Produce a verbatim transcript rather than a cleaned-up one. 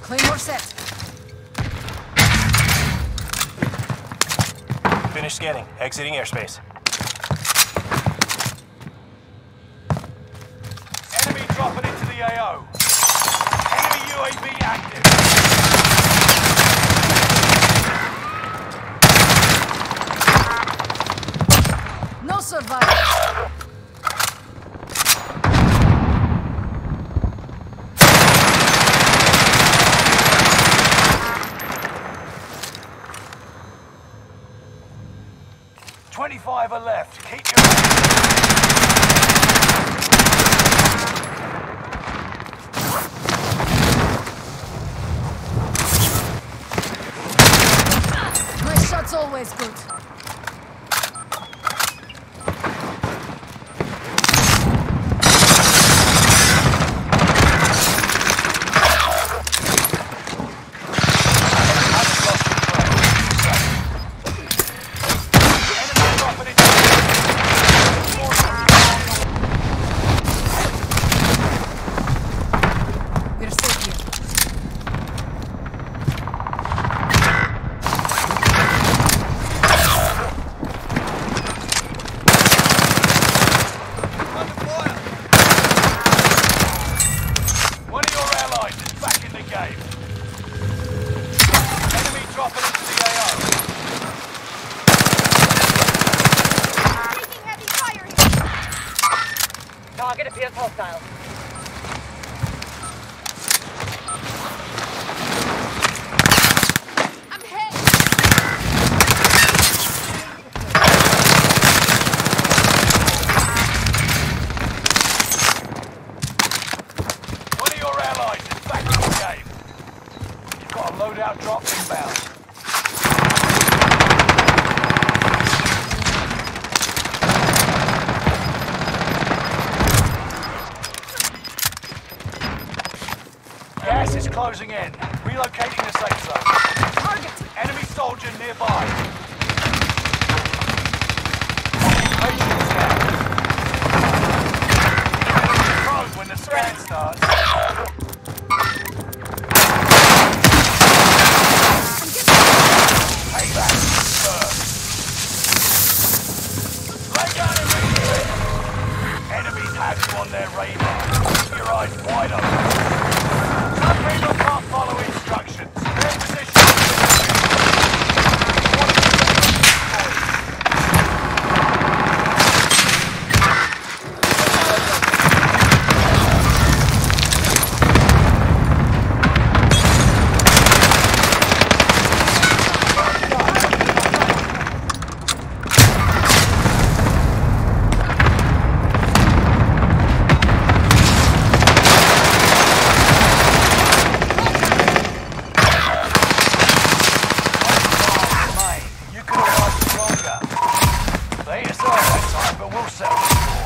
Claymore set. Finish scanning. Exiting airspace. Enemy dropping into the A O. Enemy U A V active. No survivors. twenty-five are left. Keep your Nice shot's always good. We're safe here. One of your allies is back in the game. Enemy dropping into the A O. Taking heavy fire here. Target appears hostile. I'm hit. One of your allies is back in the game. You've got a loadout drop inbound. Gas is closing in. Relocating the safe zone. Target. Enemy soldier nearby. Occupation scan. Close when the scan starts. Payback first. Lay down immediately. Enemies have you on their radar. Keep your eyes wide open. Some people can't follow instructions. Their position They ain't sorry that time, but we'll settle.